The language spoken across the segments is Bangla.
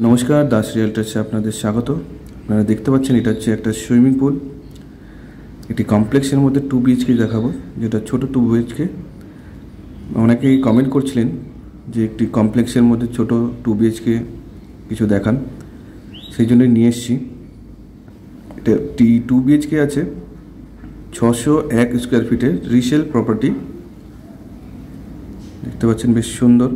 নমস্কার, দাস রিয়েলটার্সে আপনাদের স্বাগত। আপনারা দেখতে পাচ্ছেন এটা হচ্ছে একটা সুইমিং পুল। একটি কমপ্লেক্সের মধ্যে 2 BHK দেখাবো, যেটা ছোট 2 BHK। অনেকেই কমেন্ট করছিলেন যে একটি কমপ্লেক্সের মধ্যে ছোট 2 BHK কিছু দেখান, সেই জন্যই নিয়ে এসেছি। এটা 2 BHK আছে, 601 স্কোয়ার ফিটের রিসেল প্রপার্টি। দেখতে পাচ্ছেন বেশ সুন্দর।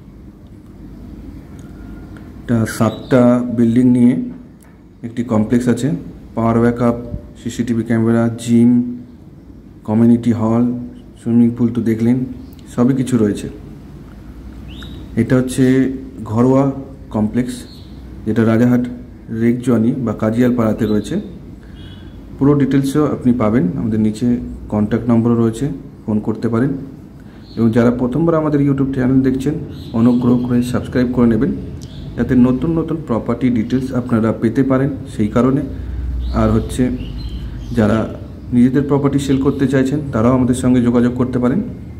এটা 7টা বিল্ডিং নিয়ে একটি কমপ্লেক্স আছে। Power backup, CCTV camera, gym, community hall, swimming pool তো দেখলেন, সবই কিছু রয়েছে। এটা হচ্ছে ঘরোয়া কমপ্লেক্স, যেটা রাজারহাট রেকজনি বা কাজিয়ালপাড়াতে রয়েছে। পুরো ডিটেলসও আপনি পাবেন আমাদের নিচে, কন্ট্যাক্ট নম্বরও রয়েছে, ফোন করতে পারেন। এবং যারা প্রথমবার আমাদের ইউটিউব চ্যানেল দেখছেন, অনুগ্রহ করে সাবস্ক্রাইব করে নেবেন, যাতে নতুন নতুন প্রপার্টি ডিটেলস আপনারা পেতে পারেন। সেই কারণে আর হচ্ছে যারা নিজেদের প্রপার্টি সেল করতে চাইছেন, তারাও আমাদের সঙ্গে যোগাযোগ করতে পারেন।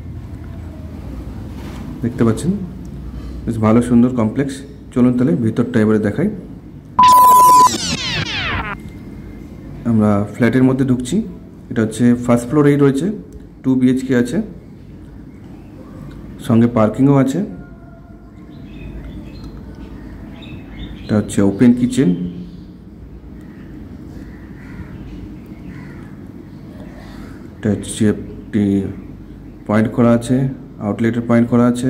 দেখতে পাচ্ছেন বেশ ভালো সুন্দর কমপ্লেক্স। চলুন তাহলে ভিতরটা এবারে দেখাই। আমরা ফ্ল্যাটের মধ্যে ঢুকছি। এটা হচ্ছে ফার্স্ট ফ্লোরেই রয়েছে, 2 BHK আছে, সঙ্গে পার্কিংও আছে। এটা হচ্ছে ওপেন কিচেন। এটা হচ্ছে একটি পয়েন্ট করা আছে, আউটলেটের পয়েন্ট করা আছে।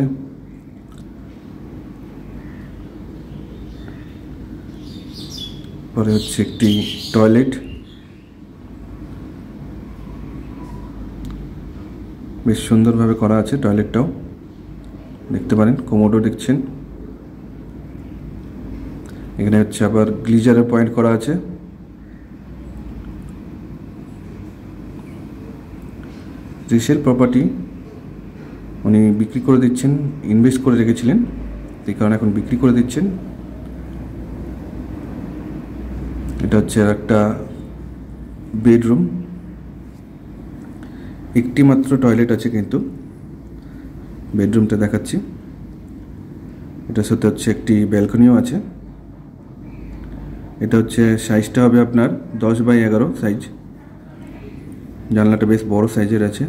পরে হচ্ছে একটি টয়লেট, বেশ সুন্দরভাবে করা আছে টয়লেটটাও, দেখতে পারেন। কোমোডও দেখছেন। এখানে হচ্ছে আবার গ্লিজারের পয়েন্ট করা আছে। রিসেল প্রপার্টি উনি বিক্রি করে দিচ্ছেন, ইনভেস্ট করে রেখেছিলেন, এই কারণে এখন বিক্রি করে দিচ্ছেন। এটা হচ্ছে আর একটা বেডরুম, একটি মাত্র টয়লেট আছে, কিন্তু বেডরুমটা দেখাচ্ছি। এটার সাথে হচ্ছে একটি ব্যালকনিও আছে। এটা হচ্ছে সাইজটা হবে আপনার 10x11 সাইজ। জানলাটা বেশ বড় সাইজের আছে।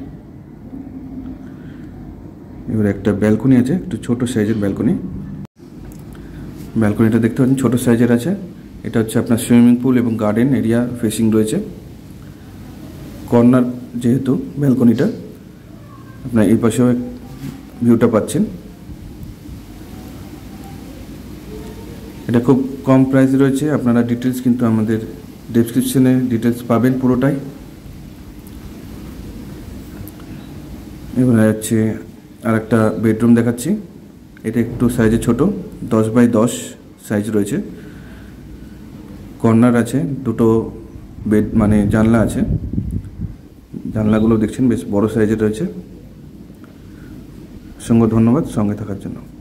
এবার একটা ব্যালকনি আছে, একটু ছোট সাইজের ব্যালকনি। ব্যালকনিটা দেখতে পাচ্ছেন ছোট সাইজের আছে। এটা হচ্ছে আপনার সুইমিং পুল এবং গার্ডেন এরিয়া ফেসিং রয়েছে। কর্নার যেহেতু ব্যালকনিটা, আপনার এই পাশেও ভিউটা পাচ্ছেন। এটা খুব কম প্রাইসে রয়েছে। আপনারা ডিটেলস কিন্তু আমাদের ডেসক্রিপশনে ডিটেলস পাবেন পুরোটাই। এবার হচ্ছে আর একটা বেডরুম দেখাচ্ছি। এটা একটু সাইজে ছোট, 10x10 সাইজ রয়েছে। কর্নার আছে, দুটো বেড মানে জানলা আছে। জানলাগুলো দেখছেন বেশ বড় সাইজের রয়েছে। অসংখ্য ধন্যবাদ সঙ্গে থাকার জন্য।